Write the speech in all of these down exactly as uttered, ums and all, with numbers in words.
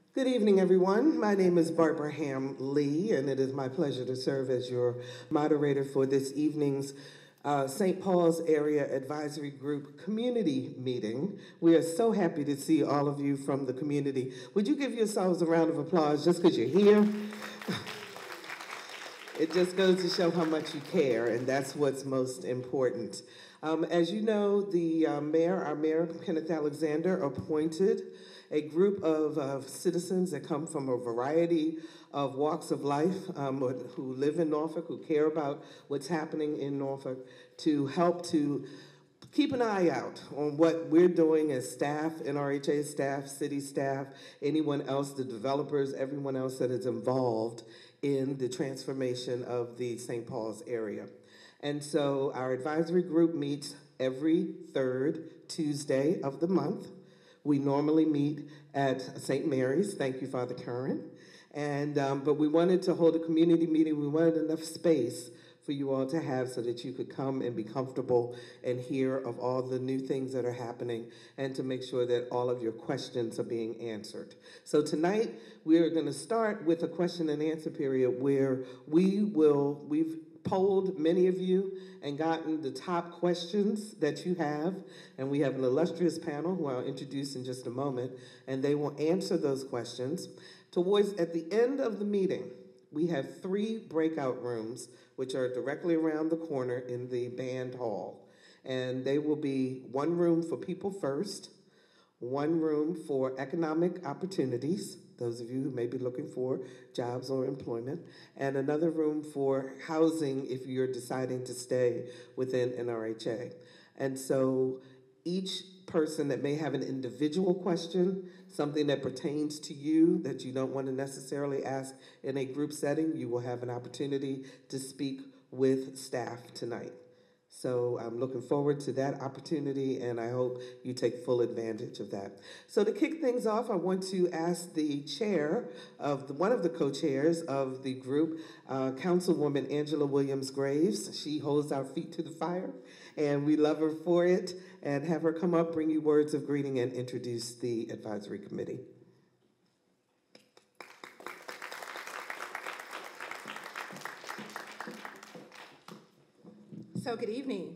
Good evening, everyone. My name is Barbara Ham Lee, and it is my pleasure to serve as your moderator for this evening's uh, Saint Paul's Area Advisory Group community meeting. We are so happy to see all of you from the community. Would you give yourselves a round of applause just because you're here? It just goes to show how much you care, and that's what's most important. Um, as you know, the uh, mayor, our mayor, Kenneth Alexander, appointed a group of uh, citizens that come from a variety of walks of life, um, who live in Norfolk, who care about what's happening in Norfolk, to help to keep an eye out on what we're doing as staff, N R H A staff, city staff, anyone else, the developers, everyone else that is involved in the transformation of the Saint Paul's area. And so our advisory group meets every third Tuesday of the month. We normally meet at Saint Mary's. Thank you, Father Curran. And, um, but we wanted to hold a community meeting. We wanted enough space for you all to have so that you could come and be comfortable and hear of all the new things that are happening and to make sure that all of your questions are being answered. So tonight, we are going to start with a question and answer period where we will, we've polled many of you and gotten the top questions that you have, and we have an illustrious panel who I'll introduce in just a moment, and they will answer those questions. Towards, at the end of the meeting, we have three breakout rooms which are directly around the corner in the band hall. And they will be one room for People First, one room for economic opportunities, those of you who may be looking for jobs or employment, and another room for housing if you're deciding to stay within N R H A. And so each person that may have an individual question, something that pertains to you that you don't want to necessarily ask in a group setting, you will have an opportunity to speak with staff tonight. So I'm looking forward to that opportunity, and I hope you take full advantage of that. So to kick things off, I want to ask the chair of the, one of the co-chairs of the group, uh, Councilwoman Angela Williams Graves. She holds our feet to the fire, and we love her for it. And have her come up, bring you words of greeting, and introduce the advisory committee. So good evening.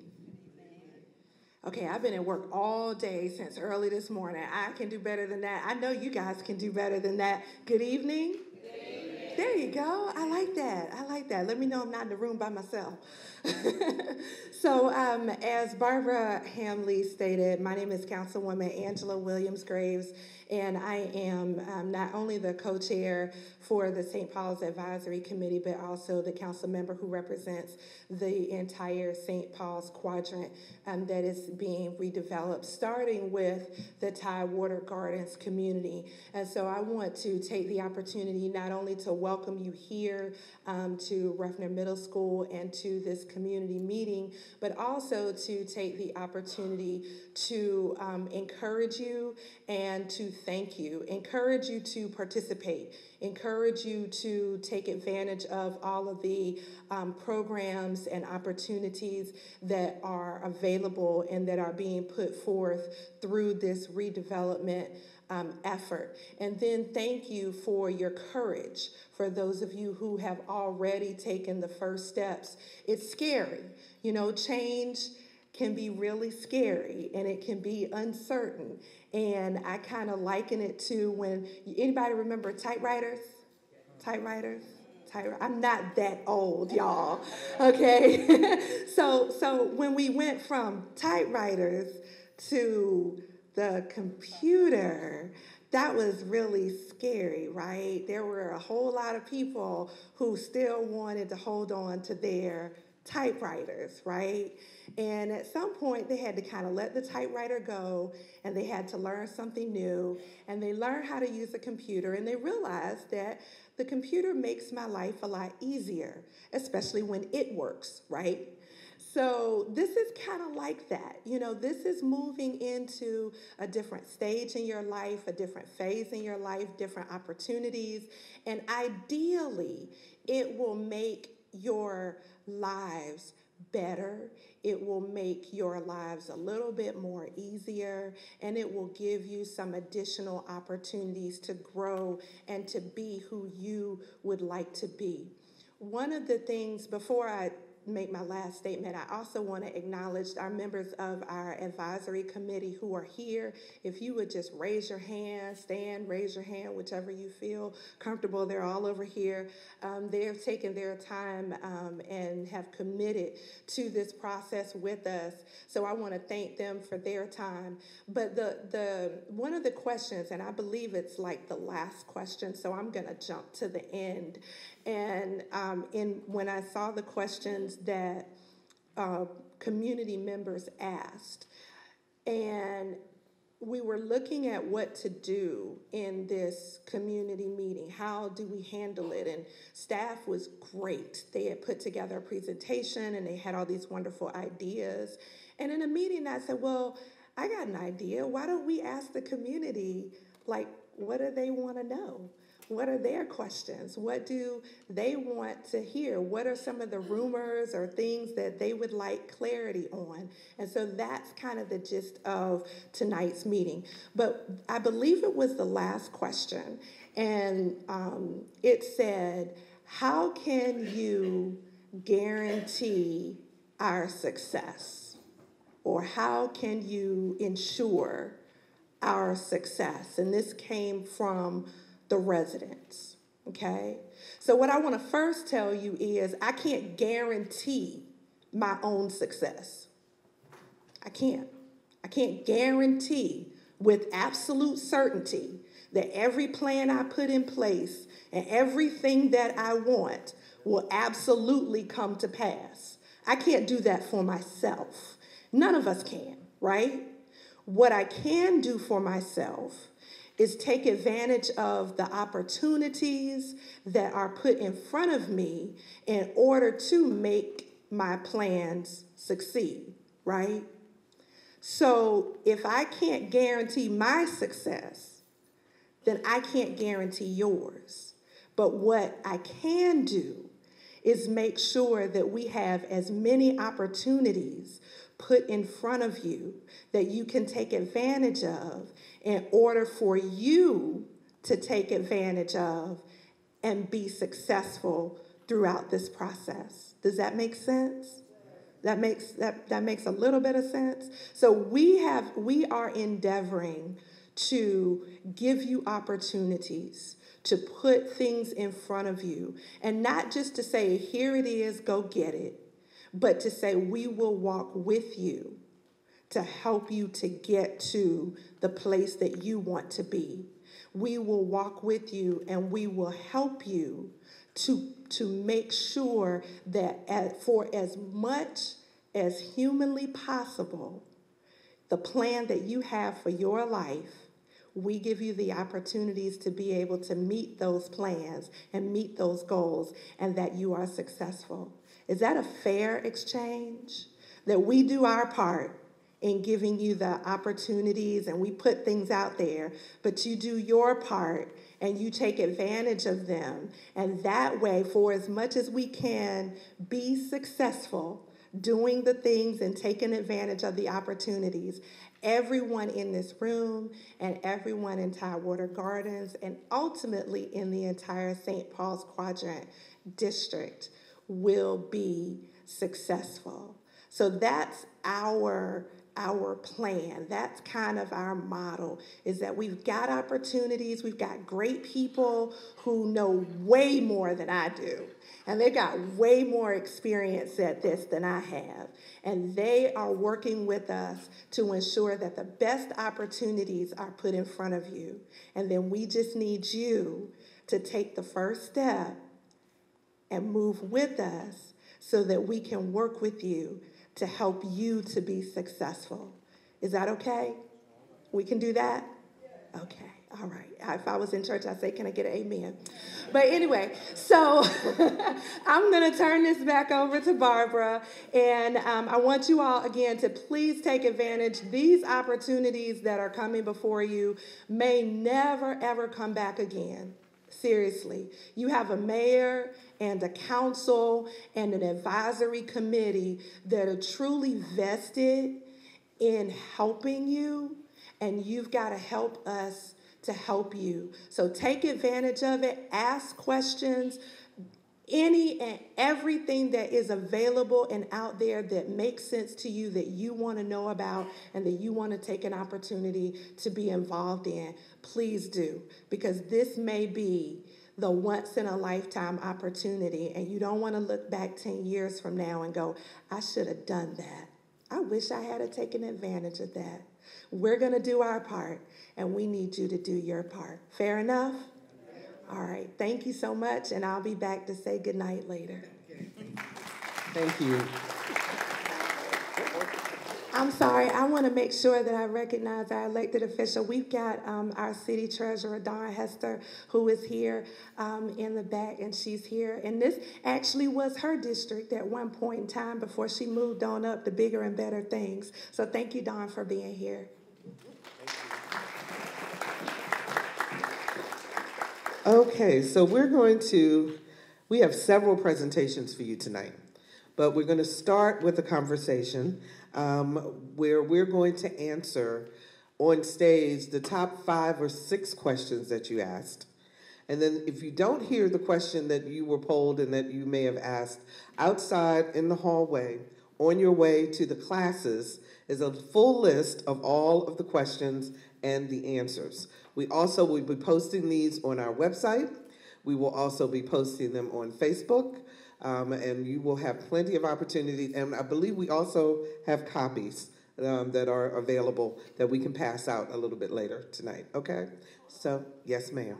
Okay, I've been at work all day since early this morning. I can do better than that. I know you guys can do better than that. Good evening. Good evening. There you go. I like that. I like that. Let me know I'm not in the room by myself. So um, as Barbara Ham Lee stated, my name is Councilwoman Angela Williams Graves, and I am um, not only the co-chair for the Saint Paul's Advisory Committee, but also the council member who represents the entire Saint Paul's quadrant um, that is being redeveloped, starting with the Tidewater Gardens community. And so I want to take the opportunity not only to welcome you here um, to Ruffner Middle School and to this community meeting, but also to take the opportunity to um, encourage you and to thank you, encourage you to participate, encourage you to take advantage of all of the um, programs and opportunities that are available and that are being put forth through this redevelopment Um, effort. And then thank you for your courage, for those of you who have already taken the first steps. It's scary. You know, change can be really scary and it can be uncertain. And I kind of liken it to when, anybody remember typewriters? Typewriters? I'm not that old, y'all, okay? so, so when we went from typewriters to the computer, that was really scary, right? There were a whole lot of people who still wanted to hold on to their typewriters, right? And at some point, they had to kind of let the typewriter go, and they had to learn something new, and they learned how to use a computer, and they realized that the computer makes my life a lot easier, especially when it works, right? So this is kind of like that. You know, this is moving into a different stage in your life, a different phase in your life, different opportunities. And ideally, it will make your lives better. It will make your lives a little bit more easier, and it will give you some additional opportunities to grow and to be who you would like to be. One of the things, before I make my last statement, I also want to acknowledge our members of our advisory committee who are here. If you would just raise your hand, stand, raise your hand, whichever you feel comfortable. They're all over here. Um, they've taken their time um, and have committed to this process with us. So I want to thank them for their time. But the the one of the questions, and I believe it's like the last question, so I'm going to jump to the end. And um, in when I saw the questions that uh, community members asked, and we were looking at what to do in this community meeting. How do we handle it? And staff was great. They had put together a presentation and they had all these wonderful ideas. And in a meeting, I said, well, I got an idea. Why don't we ask the community, like, what do they want to know? What are their questions? What do they want to hear? What are some of the rumors or things that they would like clarity on? And so that's kind of the gist of tonight's meeting. But I believe it was the last question, and um, it said, how can you guarantee our success? Or how can you ensure our success? And this came from the residents, okay? So what I want to first tell you is I can't guarantee my own success. I can't. I can't guarantee with absolute certainty that every plan I put in place and everything that I want will absolutely come to pass. I can't do that for myself. None of us can, right? What I can do for myself is take advantage of the opportunities that are put in front of me in order to make my plans succeed, right? So if I can't guarantee my success, then I can't guarantee yours. But what I can do is make sure that we have as many opportunities put in front of you that you can take advantage of in order for you to take advantage of and be successful throughout this process. Does that make sense? That makes that, that makes a little bit of sense. So we have we are endeavoring to give you opportunities to put things in front of you, and not just to say, here it is, go get it, but to say we will walk with you to help you to get to the place that you want to be. We will walk with you and we will help you to, to make sure that as, for as much as humanly possible, the plan that you have for your life, we give you the opportunities to be able to meet those plans and meet those goals, and that you are successful. Is that a fair exchange? That we do our part in giving you the opportunities and we put things out there, but you do your part and you take advantage of them. And that way, for as much as we can be successful doing the things and taking advantage of the opportunities, everyone in this room and everyone in Tidewater Gardens and ultimately in the entire Saint Paul's Quadrant district will be successful. So that's our our plan. That's kind of our model, is that we've got opportunities. We've got great people who know way more than I do. And they've got way more experience at this than I have. And they are working with us to ensure that the best opportunities are put in front of you. And then we just need you to take the first step and move with us so that we can work with you to help you to be successful. Is that okay? We can do that? Okay, all right. If I was in church, I'd say, can I get an amen? But anyway, so I'm going to turn this back over to Barbara. And um, I want you all, again, to please take advantage. These opportunities that are coming before you may never, ever come back again. Seriously. You have a mayor and a council and an advisory committee that are truly vested in helping you, and you've got to help us to help you. So take advantage of it, ask questions, any and everything that is available and out there that makes sense to you, that you want to know about and that you want to take an opportunity to be involved in, please do, because this may be the once in a lifetime opportunity, and you don't want to look back ten years from now and go, I should have done that. I wish I had taken advantage of that. We're going to do our part, and we need you to do your part. Fair enough? All right. Thank you so much, and I'll be back to say goodnight later. Thank you. I'm sorry. I want to make sure that I recognize our elected official. We've got um, our city treasurer, Dawn Hester, who is here um, in the back, and she's here. And this actually was her district at one point in time before she moved on up to bigger and better things. So thank you, Dawn, for being here. Okay, so we're going to, we have several presentations for you tonight, but we're going to start with a conversation um, where we're going to answer on stage the top five or six questions that you asked. And then if you don't hear the question that you were polled and that you may have asked, outside in the hallway, on your way to the classes, is a full list of all of the questions and the answers. We also will be posting these on our website. We will also be posting them on Facebook, um, and you will have plenty of opportunity. And I believe we also have copies um, that are available that we can pass out a little bit later tonight, okay? So, yes, ma'am.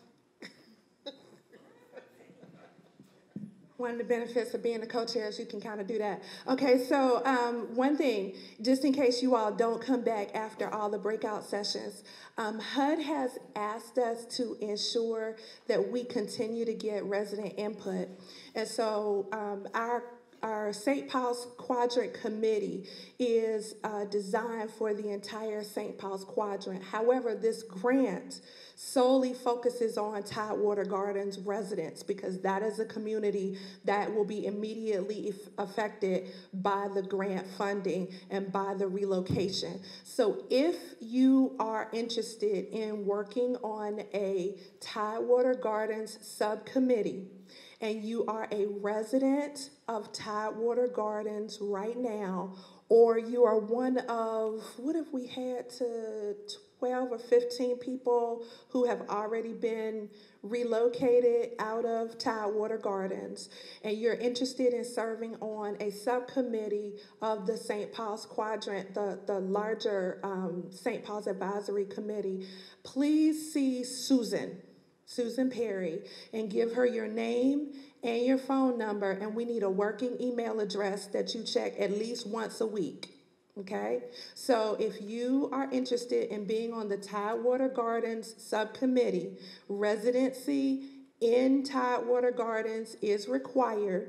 One of the benefits of being a co-chair is you can kind of do that. Okay, so um, one thing, just in case you all don't come back after all the breakout sessions, um, H U D has asked us to ensure that we continue to get resident input. And so um, our Our Saint Paul's Quadrant Committee is uh, designed for the entire Saint Paul's Quadrant. However, this grant solely focuses on Tidewater Gardens residents because that is a community that will be immediately affected by the grant funding and by the relocation. So if you are interested in working on a Tidewater Gardens subcommittee, and you are a resident of Tidewater Gardens right now, or you are one of, what have we had to twelve or fifteen people who have already been relocated out of Tidewater Gardens, and you're interested in serving on a subcommittee of the Saint Paul's Quadrant, the, the larger um, Saint Paul's Advisory Committee, please see Susan. Susan Perry, and give her your name and your phone number, and we need a working email address that you check at least once a week, okay? So if you are interested in being on the Tidewater Gardens subcommittee, residency in Tidewater Gardens is required,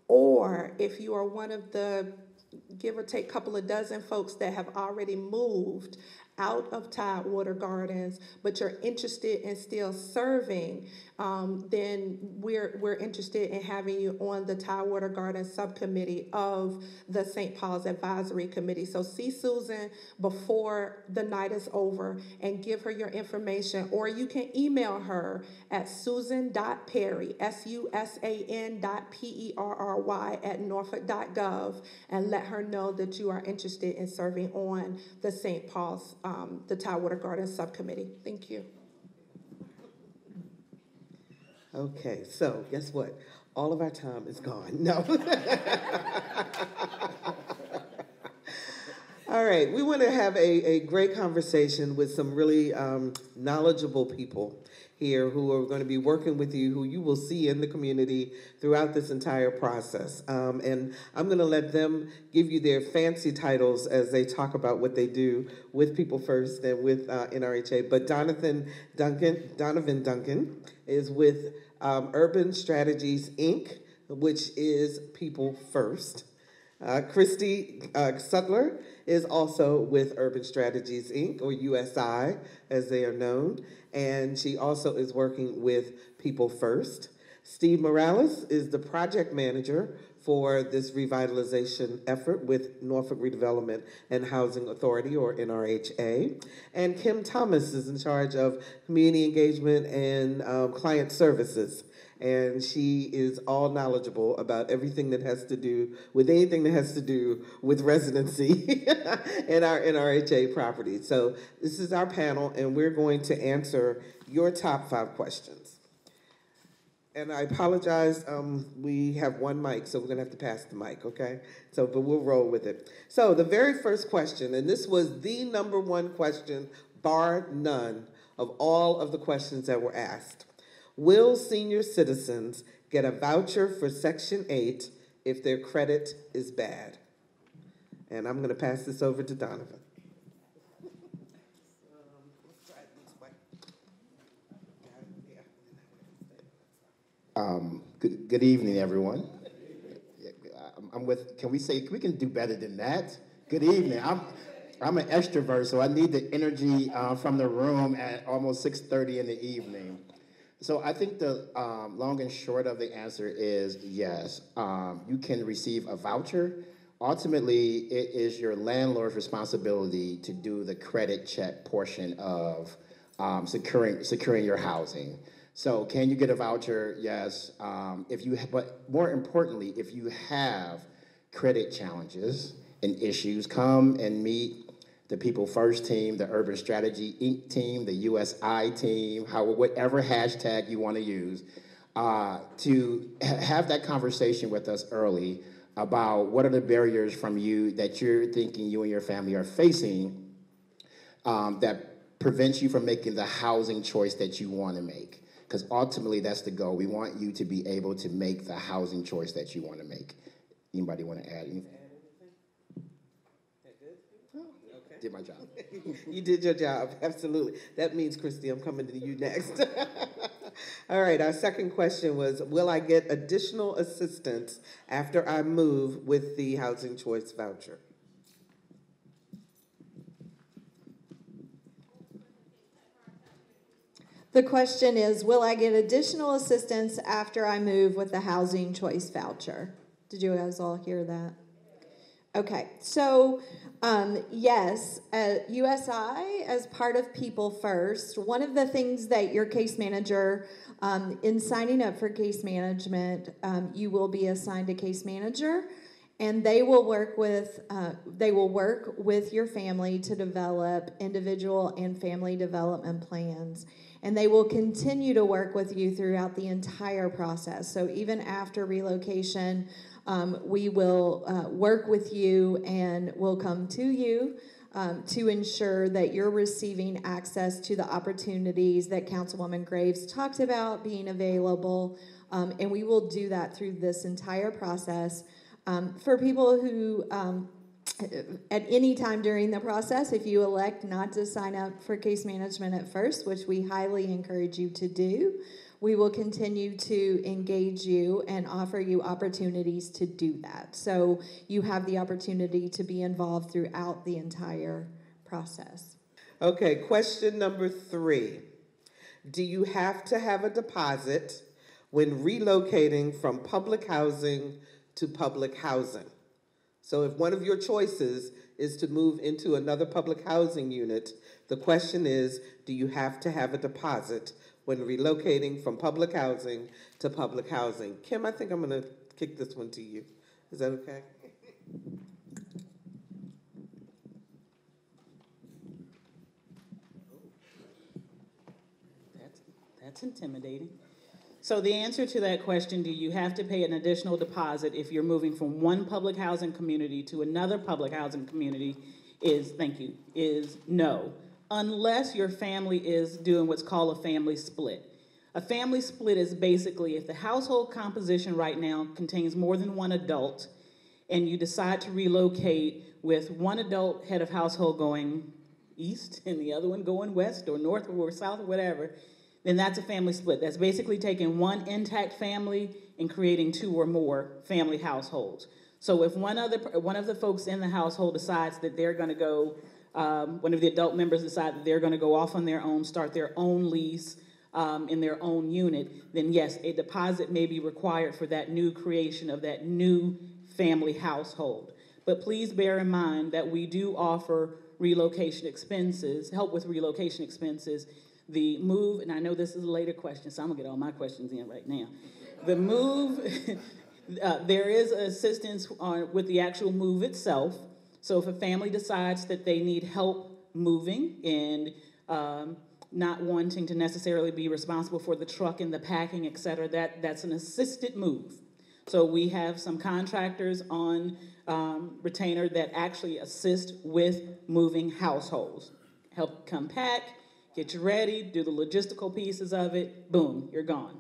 or if you are one of the give or take couple of dozen folks that have already moved out of Tidewater Gardens, but you're interested in still serving, um, then we're we're interested in having you on the Tidewater Gardens subcommittee of the Saint Paul's Advisory Committee. So see Susan before the night is over and give her your information, or you can email her at susan.perry, S U S A N dot P E R R Y at norfolk dot gov, and let her know that you are interested in serving on the Saint Paul's Um, the Tidewater Gardens Subcommittee. Thank you. Okay, so guess what? All of our time is gone. No. All right, we want to have a, a great conversation with some really um, knowledgeable people here who are going to be working with you, who you will see in the community throughout this entire process. Um, and I'm going to let them give you their fancy titles as they talk about what they do with People First and with uh, N R H A. But Donathan Duncan, Donovan Duncan is with um, Urban Strategies, Incorporated, which is People First. Uh, Christy uh, Sutler is also with Urban Strategies, Incorporated, or U S I, as they are known, and she also is working with People First. Steve Morales is the project manager for this revitalization effort with Norfolk Redevelopment and Housing Authority, or N R H A. And Kim Thomas is in charge of community engagement and um, client services. And she is all knowledgeable about everything that has to do with anything that has to do with residency in our N R H A property. So this is our panel, and we're going to answer your top five questions. And I apologize, um, we have one mic, so we're gonna have to pass the mic, okay? So, but we'll roll with it. So the very first question, and this was the number one question, bar none, of all of the questions that were asked. Will senior citizens get a voucher for Section eight if their credit is bad? And I'm gonna pass this over to Donovan. Um, good, good evening, everyone. I'm with, can we say, we can do better than that? Good evening. I'm, I'm an extrovert, so I need the energy uh, from the room at almost six thirty in the evening. So I think the um, long and short of the answer is yes. Um, you can receive a voucher. Ultimately, it is your landlord's responsibility to do the credit check portion of um, securing, securing your housing. So can you get a voucher? Yes. Um, if you, but more importantly, if you have credit challenges and issues, come and meet the People First team, the Urban Strategy Incorporated team, the U S I team, how, whatever hashtag you want to use, uh, to ha have that conversation with us early about what are the barriers from you that you're thinking you and your family are facing um, that prevents you from making the housing choice that you want to make. Because ultimately, that's the goal. We want you to be able to make the housing choice that you want to make. Anybody want to add anything? That good? Oh, okay. Did my job. You did your job, absolutely. That means, Christy, I'm coming to you next. All right, our second question was, will I get additional assistance after I move with the Housing Choice Voucher? The question is, will I get additional assistance after I move with the Housing Choice Voucher? Did you guys all hear that? Okay, so um, yes, uh, U S I, as part of People First, one of the things that your case manager, um, in signing up for case management, um, you will be assigned a case manager, and they will work with uh, they will work with your family to develop individual and family development plans. And they will continue to work with you throughout the entire process. So even after relocation, um, we will uh, work with you and will come to you um, to ensure that you're receiving access to the opportunities that Councilwoman Graves talked about being available. Um, and we will do that through this entire process. Um, for people who um, at any time during the process, if you elect not to sign up for case management at first, which we highly encourage you to do, we will continue to engage you and offer you opportunities to do that. So you have the opportunity to be involved throughout the entire process. Okay, question number three. Do you have to have a deposit when relocating from public housing to public housing? So if one of your choices is to move into another public housing unit, the question is, do you have to have a deposit when relocating from public housing to public housing? Kim, I think I'm gonna kick this one to you. Is that okay? That's, that's intimidating. So the answer to that question, do you have to pay an additional deposit if you're moving from one public housing community to another public housing community, is, thank you, is no. Unless your family is doing what's called a family split. A family split is basically if the household composition right now contains more than one adult and you decide to relocate with one adult head of household going east and the other one going west or north or south or whatever, then that's a family split. That's basically taking one intact family and creating two or more family households. So if one other, one of the folks in the household decides that they're going to go, um, one of the adult members decide that they're going to go off on their own, start their own lease um, in their own unit, then yes, a deposit may be required for that new creation of that new family household. But please bear in mind that we do offer relocation expenses, help with relocation expenses. The move, and I know this is a later question, so I'm gonna get all my questions in right now. The move, uh, there is assistance on, with the actual move itself. So if a family decides that they need help moving and um, not wanting to necessarily be responsible for the truck and the packing, et cetera, that, that's an assisted move. So we have some contractors on um, retainer that actually assist with moving households. Help come pack, get you ready, do the logistical pieces of it, boom, you're gone.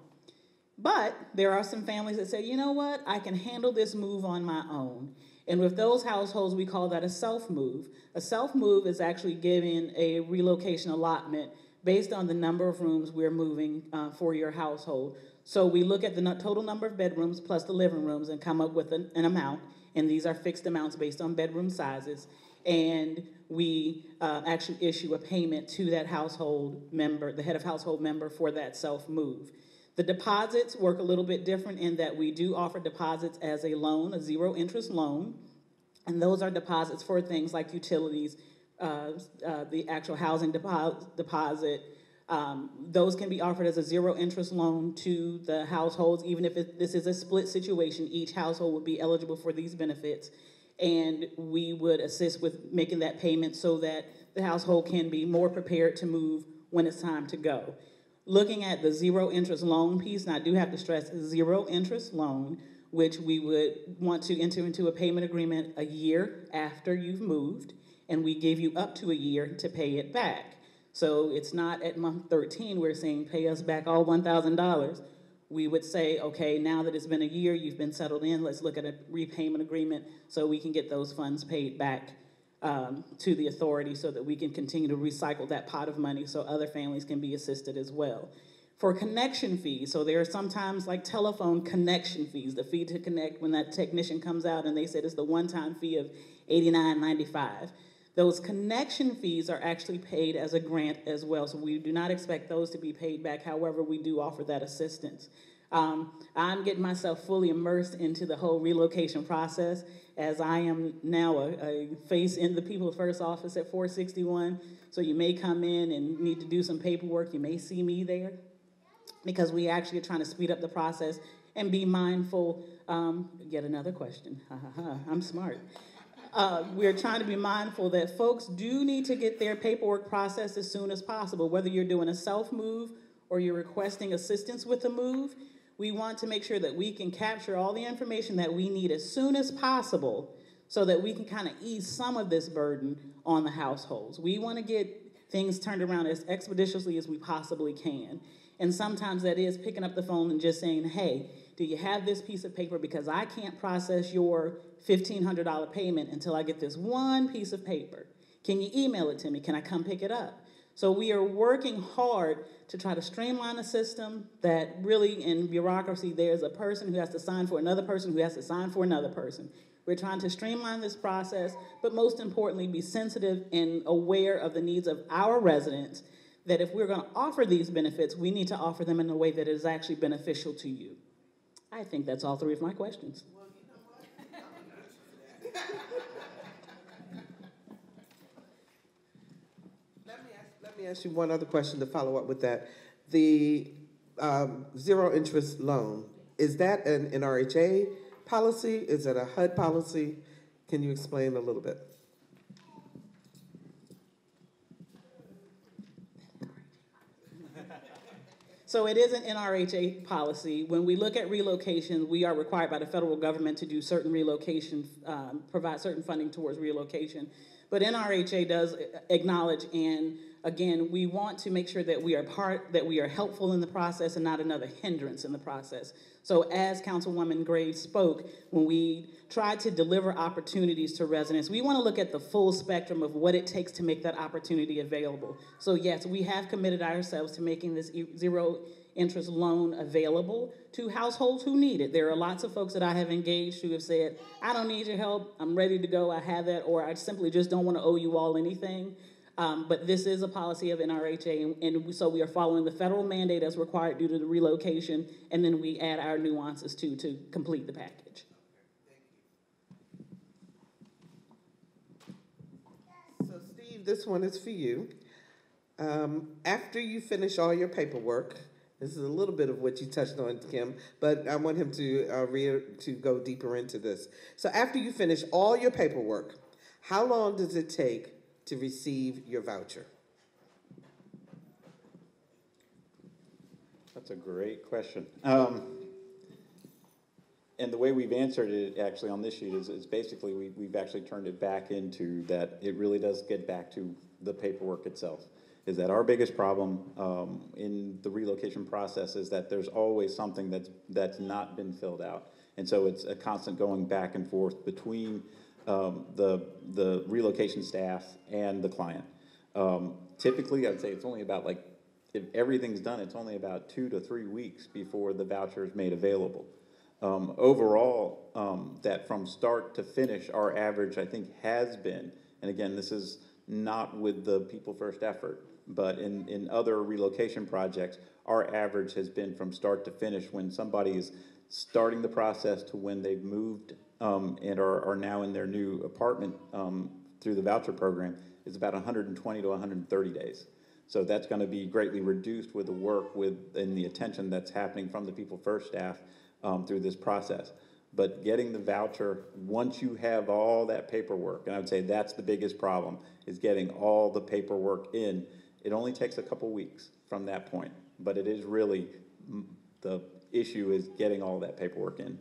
But there are some families that say, you know what, I can handle this move on my own. And with those households, we call that a self-move. A self-move is actually giving a relocation allotment based on the number of rooms we're moving uh, for your household. So we look at the total number of bedrooms plus the living rooms and come up with an, an amount, and these are fixed amounts based on bedroom sizes. And we uh, actually issue a payment to that household member, the head of household member, for that self-move. The deposits work a little bit different in that we do offer deposits as a loan, a zero interest loan, and those are deposits for things like utilities, uh, uh, the actual housing depo- deposit. Um, those can be offered as a zero interest loan to the households, even if it, this is a split situation. Each household would be eligible for these benefits, and we would assist with making that payment so that the household can be more prepared to move when it's time to go. Looking at the zero interest loan piece, and I do have to stress zero interest loan, which we would want to enter into a payment agreement a year after you've moved, and we give you up to a year to pay it back. So it's not at month thirteen we're saying pay us back all one thousand dollars. We would say, okay, now that it's been a year, you've been settled in, let's look at a repayment agreement so we can get those funds paid back um, to the authority so that we can continue to recycle that pot of money so other families can be assisted as well. For connection fees, so there are sometimes like telephone connection fees, the fee to connect when that technician comes out and they said it's the one-time fee of eighty-nine ninety-five. Those connection fees are actually paid as a grant as well, so we do not expect those to be paid back. However, we do offer that assistance. Um, I'm getting myself fully immersed into the whole relocation process as I am now a, a face in the People's First office at four sixty-one. So you may come in and need to do some paperwork. You may see me there because we actually are trying to speed up the process and be mindful. Um, get another question. Ha, ha, ha. I'm smart. Uh, we're trying to be mindful that folks do need to get their paperwork processed as soon as possible, whether you're doing a self-move or you're requesting assistance with a move. We want to make sure that we can capture all the information that we need as soon as possible so that we can kind of ease some of this burden on the households. We want to get things turned around as expeditiously as we possibly can. And sometimes that is picking up the phone and just saying, hey, do you have this piece of paper? Because I can't process your fifteen hundred dollars payment until I get this one piece of paper. Can you email it to me? Can I come pick it up? So we are working hard to try to streamline a system that really in bureaucracy, there's a person who has to sign for another person who has to sign for another person. We're trying to streamline this process, but most importantly, be sensitive and aware of the needs of our residents, that if we're going to offer these benefits, we need to offer them in a way that is actually beneficial to you. I think that's all three of my questions. Let me ask, let me ask you one other question to follow up with that. The um, zero interest loan, is that an N R H A policy? Is it a H U D policy? Can you explain a little bit? So it is an N R H A policy. When we look at relocation, we are required by the federal government to do certain relocation, um, provide certain funding towards relocation. But N R H A does acknowledge, and again, we want to make sure that we are part, that we are helpful in the process and not another hindrance in the process. So as Councilwoman Graves spoke, when we try to deliver opportunities to residents, we want to look at the full spectrum of what it takes to make that opportunity available. So yes, we have committed ourselves to making this zero interest loan available to households who need it. There are lots of folks that I have engaged who have said, I don't need your help, I'm ready to go, I have that, or I simply just don't want to owe you all anything. Um, but this is a policy of N R H A, and, and so we are following the federal mandate as required due to the relocation, and then we add our nuances too to complete the package. So Steve, this one is for you. Um, after you finish all your paperwork, this is a little bit of what you touched on, Kim, but I want him to uh, re to go deeper into this. So after you finish all your paperwork, how long does it take to receive your voucher? That's a great question. Um, and the way we've answered it actually on this sheet is, is basically we, we've actually turned it back into that it really does get back to the paperwork itself. Is that our biggest problem um, in the relocation process is that there's always something that's, that's not been filled out. And so it's a constant going back and forth between um, the, the relocation staff and the client. Um, typically, I'd say it's only about like, if everything's done, it's only about two to three weeks before the voucher is made available. Um, overall, um, that from start to finish, our average, I think, has been, and again, this is not with the People First effort, but in, in other relocation projects, our average has been from start to finish when somebody is starting the process to when they've moved um, and are, are now in their new apartment um, through the voucher program is about one hundred twenty to one hundred thirty days. So that's going to be greatly reduced with the work with and the attention that's happening from the People First staff um, through this process. But getting the voucher, once you have all that paperwork, and I would say that's the biggest problem, is getting all the paperwork in. It only takes a couple weeks from that point, but it is really, the issue is getting all that paperwork in.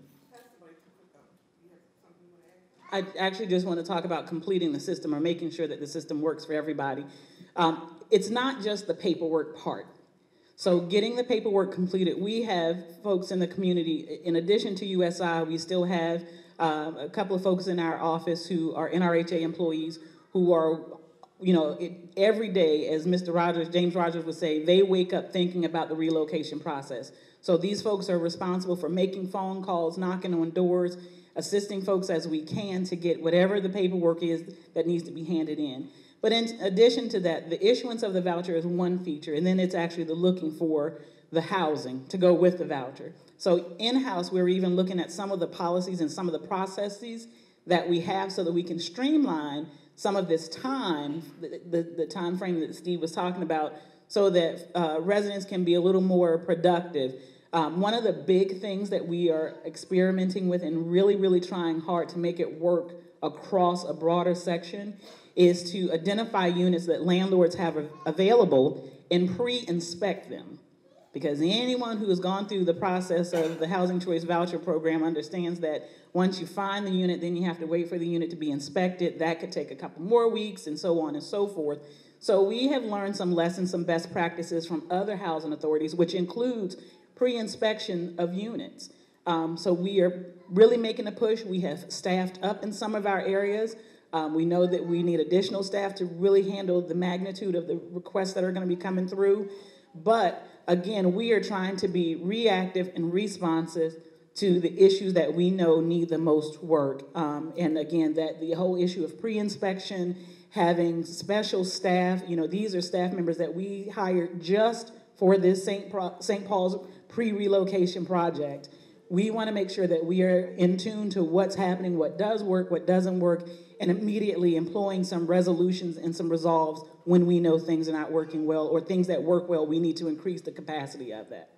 I actually just want to talk about completing the system or making sure that the system works for everybody. Um, it's not just the paperwork part. So getting the paperwork completed, we have folks in the community, in addition to U S I, we still have uh, a couple of folks in our office who are N R H A employees who are, you know, it, every day, as Mister Rogers, James Rogers would say, they wake up thinking about the relocation process. So these folks are responsible for making phone calls, knocking on doors, assisting folks as we can to get whatever the paperwork is that needs to be handed in. But in addition to that, the issuance of the voucher is one feature, and then it's actually the looking for the housing to go with the voucher. So in-house, we're even looking at some of the policies and some of the processes that we have so that we can streamline some of this time, the, the, the time frame that Steve was talking about, so that uh, residents can be a little more productive. Um, one of the big things that we are experimenting with and really, really trying hard to make it work across a broader section is to identify units that landlords have available and pre-inspect them. Because anyone who has gone through the process of the Housing Choice Voucher Program understands that once you find the unit, then you have to wait for the unit to be inspected. That could take a couple more weeks and so on and so forth. So we have learned some lessons, some best practices from other housing authorities, which includes pre-inspection of units. Um, so we are really making a push. We have staffed up in some of our areas. Um, we know that we need additional staff to really handle the magnitude of the requests that are going to be coming through. But again, we are trying to be reactive and responsive to the issues that we know need the most work. Um, and again, that the whole issue of pre-inspection, having special staff, you know, these are staff members that we hired just for this Saint Paul's pre-relocation project. We want to make sure that we are in tune to what's happening, what does work, what doesn't work, and immediately employing some resolutions and some resolves when we know things are not working well, or things that work well, we need to increase the capacity of that.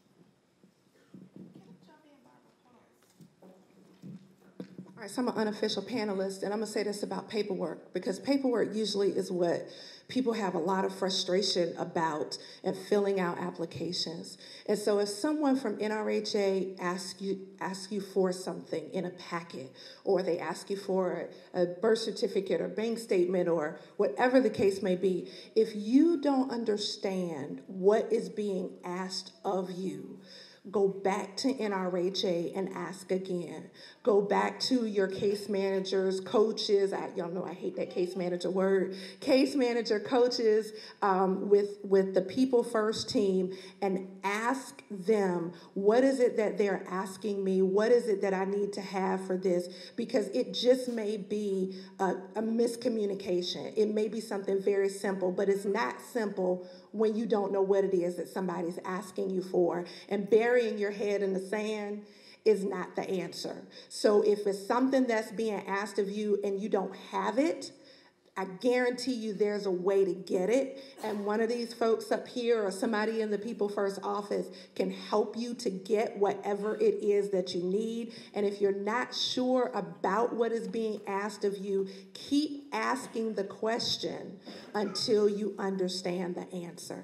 All right, so I'm an unofficial panelist, and I'm gonna say this about paperwork, because paperwork usually is what people have a lot of frustration about in filling out applications. And so if someone from N R H A asks you, asks you for something in a packet, or they ask you for a birth certificate or bank statement or whatever the case may be, if you don't understand what is being asked of you, go back to N R H A and ask again. Go back to your case managers, coaches. I, y'all know I hate that case manager word. Case manager, coaches um, with, with the People First team and ask them, what is it that they're asking me? What is it that I need to have for this? Because it just may be a, a miscommunication. It may be something very simple, but it's not simple when you don't know what it is that somebody's asking you for. And burying your head in the sand is not the answer. So if it's something that's being asked of you and you don't have it, I guarantee you there's a way to get it. And one of these folks up here or somebody in the People First office can help you to get whatever it is that you need. And if you're not sure about what is being asked of you, keep asking the question until you understand the answer.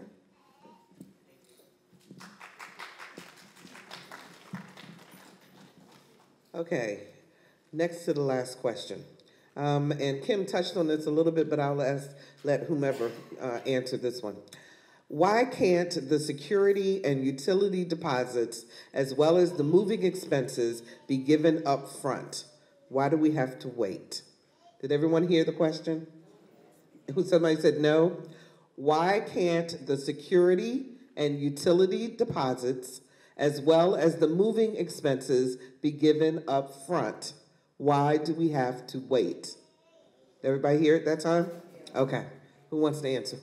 Okay, next to the last question. Um, and Kim touched on this a little bit, but I'll ask, let whomever uh, answer this one. Why can't the security and utility deposits, as well as the moving expenses, be given up front? Why do we have to wait? Did everyone hear the question? Somebody said no. Why can't the security and utility deposits, as well as the moving expenses, be given up front? Why do we have to wait? Everybody hear it that time? Okay. Who wants to answer?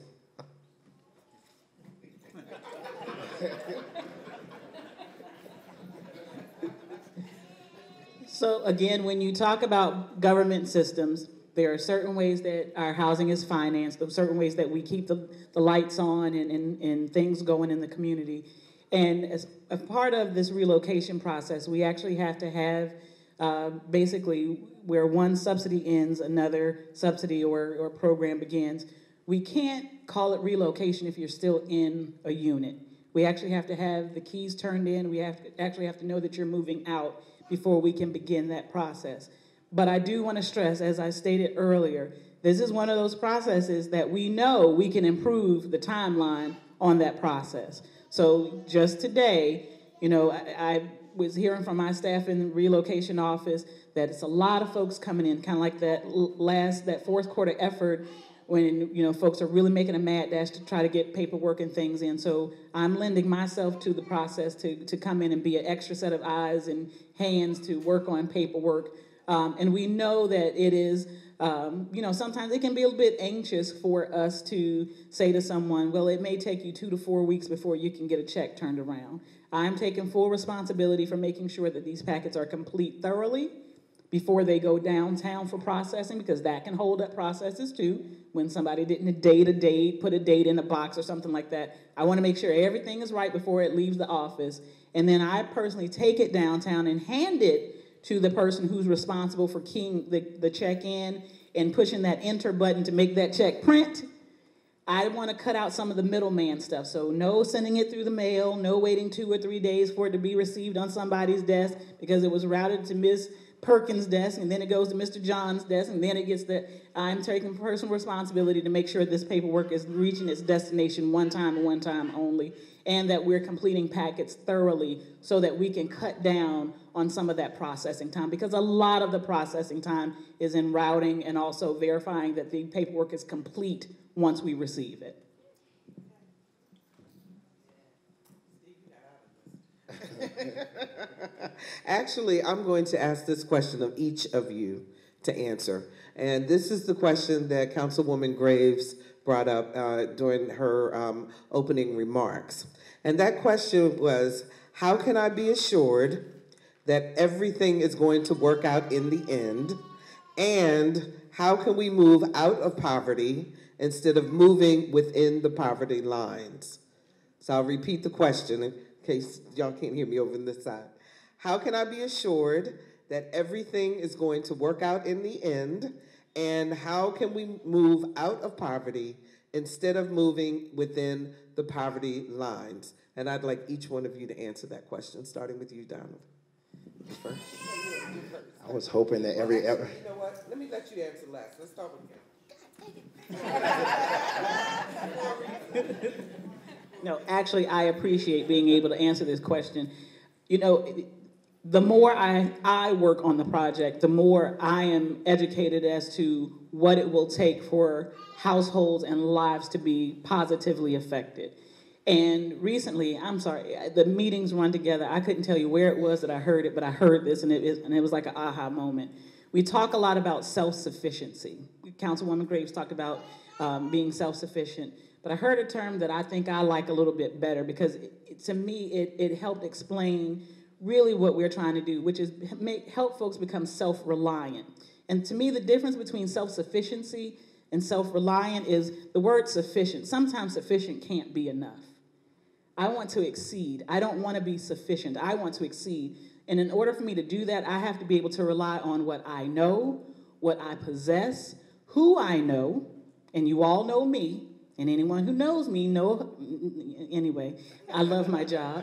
So again, when you talk about government systems, there are certain ways that our housing is financed, there are certain ways that we keep the, the lights on and, and, and things going in the community. And as a part of this relocation process, we actually have to have Uh, basically, where one subsidy ends, another subsidy or, or program begins. We can't call it relocation if you're still in a unit. We actually have to have the keys turned in. We have to, actually have to know that you're moving out before we can begin that process. But I do want to stress, as I stated earlier, this is one of those processes that we know we can improve the timeline on that process. So just today, you know, I, I was hearing from my staff in the relocation office that it's a lot of folks coming in, kind of like that last, that fourth quarter effort when, you know, folks are really making a mad dash to try to get paperwork and things in. So I'm lending myself to the process to, to come in and be an extra set of eyes and hands to work on paperwork. Um, and we know that it is, um, you know, sometimes it can be a little bit anxious for us to say to someone, well, it may take you two to four weeks before you can get a check turned around. I'm taking full responsibility for making sure that these packets are complete thoroughly before they go downtown for processing, because that can hold up processes too. When somebody didn't date a date, put a date in a box or something like that, I want to make sure everything is right before it leaves the office. And then I personally take it downtown and hand it to the person who's responsible for keying the, the check in and pushing that enter button to make that check print. I want to cut out some of the middleman stuff. So no sending it through the mail, no waiting two or three days for it to be received on somebody's desk because it was routed to Miz Perkins' desk, and then it goes to Mister John's desk, and then it gets the, I'm taking personal responsibility to make sure this paperwork is reaching its destination one time and one time only, and that we're completing packets thoroughly so that we can cut down on some of that processing time, because a lot of the processing time is in routing and also verifying that the paperwork is complete once we receive it. Actually, I'm going to ask this question of each of you to answer. And this is the question that Councilwoman Graves brought up uh, during her um, opening remarks. And that question was, how can I be assured that everything is going to work out in the end? And how can we move out of poverty instead of moving within the poverty lines? So I'll repeat the question in case y'all can't hear me over on this side. How can I be assured that everything is going to work out in the end? And how can we move out of poverty instead of moving within the poverty lines? And I'd like each one of you to answer that question, starting with you, Donald. You first. I was hoping that every Well, ever. actually, you know what? Let me let you answer last. Let's start with you. No, actually, I appreciate being able to answer this question. You know, the more I, I work on the project, the more I am educated as to what it will take for households and lives to be positively affected. And recently, I'm sorry, the meetings run together. I couldn't tell you where it was that I heard it, but I heard this, and it, is, and it was like an aha moment. We talk a lot about self-sufficiency. Councilwoman Graves talked about um, being self-sufficient. But I heard a term that I think I like a little bit better because it, it, to me, it, it helped explain really what we're trying to do, which is make, help folks become self-reliant. And to me, the difference between self-sufficiency and self-reliant is the word sufficient. Sometimes sufficient can't be enough. I want to exceed. I don't want to be sufficient. I want to exceed. And in order for me to do that, I have to be able to rely on what I know, what I possess, who I know, and you all know me, and anyone who knows me know, anyway, I love my job.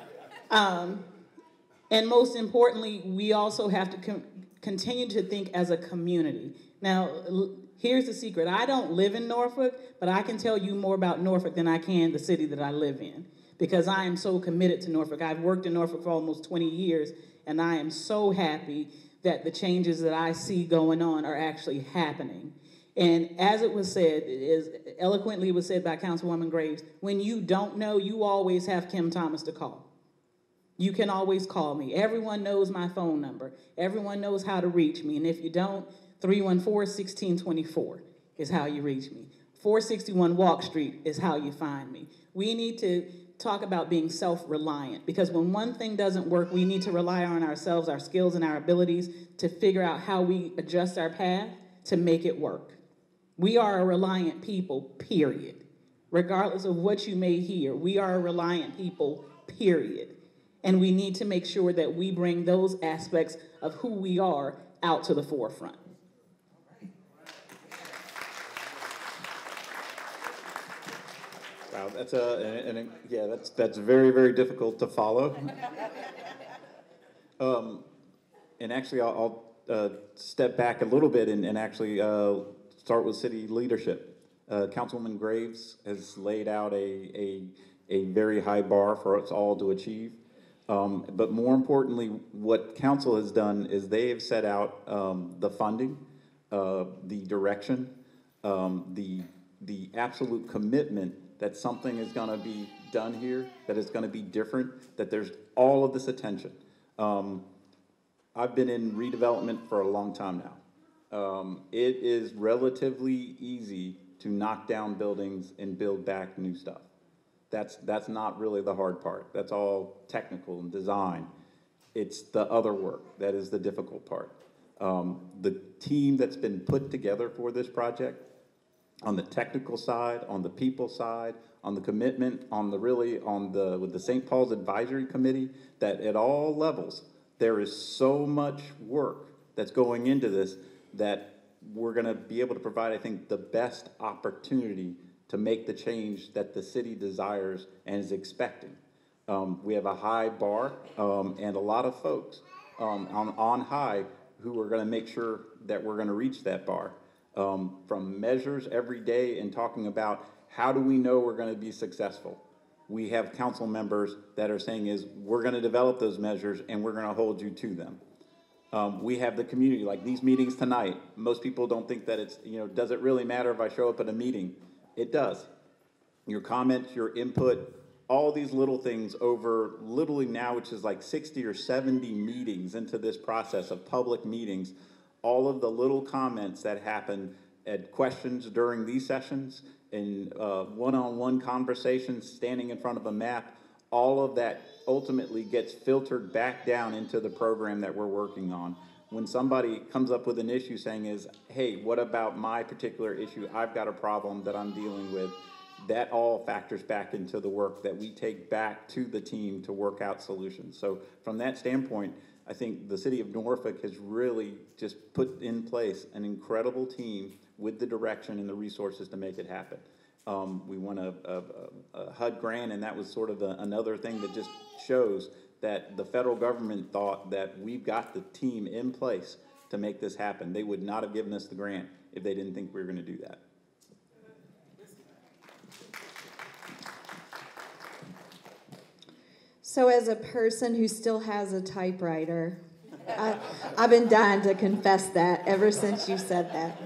Um, and most importantly, we also have to com- continue to think as a community. Now, l- here's the secret. I don't live in Norfolk, but I can tell you more about Norfolk than I can the city that I live in, because I am so committed to Norfolk. I've worked in Norfolk for almost twenty years, and I am so happy that the changes that I see going on are actually happening. And as it was said, as eloquently was said by Councilwoman Graves, when you don't know, you always have Kim Thomas to call. You can always call me. Everyone knows my phone number. Everyone knows how to reach me. And if you don't, three one four, one six two four is how you reach me. four sixty-one Walk Street is how you find me. We need to talk about being self-reliant, because when one thing doesn't work, we need to rely on ourselves, our skills, and our abilities to figure out how we adjust our path to make it work. We are a reliant people, period. Regardless of what you may hear, we are a reliant people, period. And we need to make sure that we bring those aspects of who we are out to the forefront. Wow, that's a, and, and yeah, that's that's very, very difficult to follow. um, and actually, I'll, I'll uh, step back a little bit and, and actually uh, start with city leadership. Uh, Councilwoman Graves has laid out a, a, a very high bar for us all to achieve. Um, but more importantly, what council has done is they have set out um, the funding, uh, the direction, um, the, the absolute commitment that something is going to be done here, that it's going to be different, that there's all of this attention. Um, I've been in redevelopment for a long time now. Um, it is relatively easy to knock down buildings and build back new stuff. That's, that's not really the hard part. That's all technical and design. It's the other work that is the difficult part. Um, the team that's been put together for this project, on the technical side, on the people side, on the commitment, on the really, on the, with the Saint Paul's Advisory Committee, that at all levels, there is so much work that's going into this that we're gonna be able to provide, I think, the best opportunity to make the change that the city desires and is expecting. Um, we have a high bar um, and a lot of folks um, on, on high who are gonna make sure that we're gonna reach that bar. Um, from measures every day and talking about how do we know we're gonna be successful. We have council members that are saying is we're gonna develop those measures and we're gonna hold you to them. Um, we have the community, like these meetings tonight. Most people don't think that it's, you know, does it really matter if I show up at a meeting? It does. Your comments, your input, all these little things over literally now, which is like sixty or seventy meetings into this process of public meetings, all of the little comments that happen at questions during these sessions and uh, one-on-one conversations, standing in front of a map, all of that ultimately gets filtered back down into the program that we're working on. When somebody comes up with an issue saying is, hey, what about my particular issue? I've got a problem that I'm dealing with. That all factors back into the work that we take back to the team to work out solutions. So from that standpoint, I think the city of Norfolk has really just put in place an incredible team with the direction and the resources to make it happen. Um, we won a, a, a H U D grant, and that was sort of a, another thing that just shows that the federal government thought that we've got the team in place to make this happen. They would not have given us the grant if they didn't think we were going to do that. So as a person who still has a typewriter, I, I've been dying to confess that ever since you said that.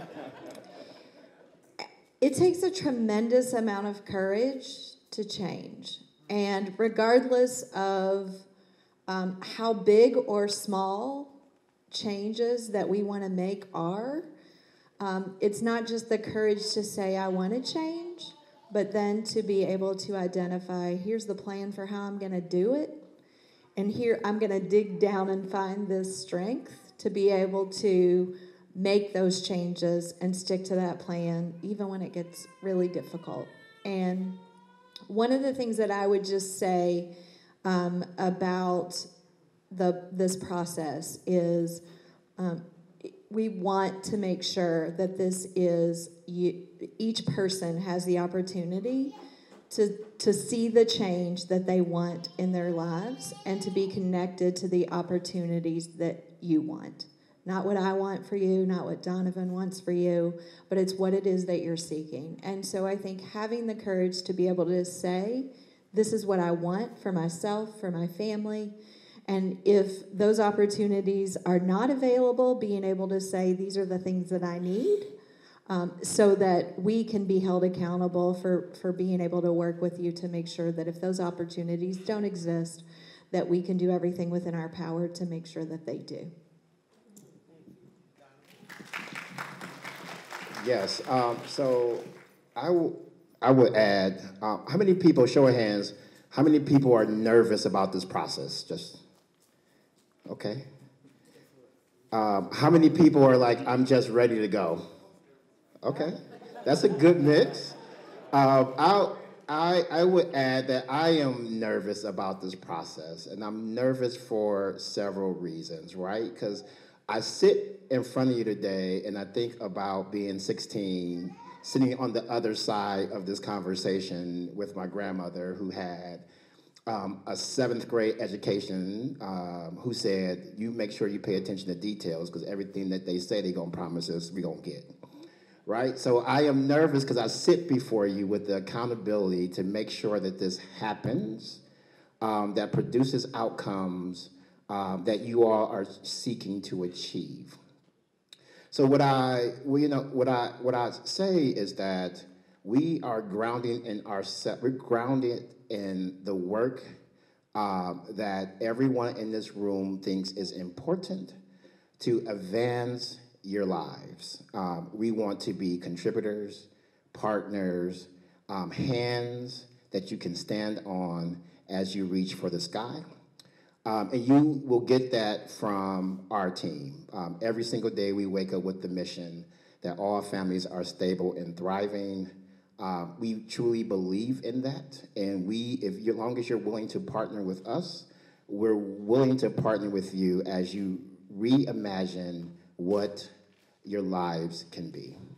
It takes a tremendous amount of courage to change. And regardless of um, how big or small changes that we want to make are, um, it's not just the courage to say, I want to change, but then to be able to identify, here's the plan for how I'm going to do it. And here I'm going to dig down and find this strength to be able to make those changes and stick to that plan, even when it gets really difficult. And one of the things that I would just say um, about the this process is um, we want to make sure that this is, you, each person has the opportunity to, to see the change that they want in their lives and to be connected to the opportunities that you want. Not what I want for you, not what Donovan wants for you, but it's what it is that you're seeking. And so I think having the courage to be able to say, this is what I want for myself, for my family, and if those opportunities are not available, being able to say, these are the things that I need, um, so that we can be held accountable for, for being able to work with you to make sure that if those opportunities don't exist, that we can do everything within our power to make sure that they do. Yes, um, so I, w- I would add, uh, how many people, show of hands, how many people are nervous about this process? Just, okay. Um, how many people are like, I'm just ready to go? Okay, that's a good mix. Uh, I'll, I, I would add that I am nervous about this process, and I'm nervous for several reasons, right? Because I sit in front of you today and I think about being sixteen, sitting on the other side of this conversation with my grandmother who had um, a seventh grade education, um, who said, you make sure you pay attention to details because everything that they say they're gonna promise us, we're gonna get, right? So I am nervous because I sit before you with the accountability to make sure that this happens, um, that produces outcomes Um, that you all are seeking to achieve. So what I, well, you know, what I, what I say is that we are grounding in our, we're grounded in the work um, that everyone in this room thinks is important to advance your lives. Um, we want to be contributors, partners, um, hands that you can stand on as you reach for the sky. Um, and you will get that from our team. Um, every single day we wake up with the mission that all families are stable and thriving. Um, we truly believe in that. And we, if as long as you're willing to partner with us, we're willing to partner with you as you reimagine what your lives can be.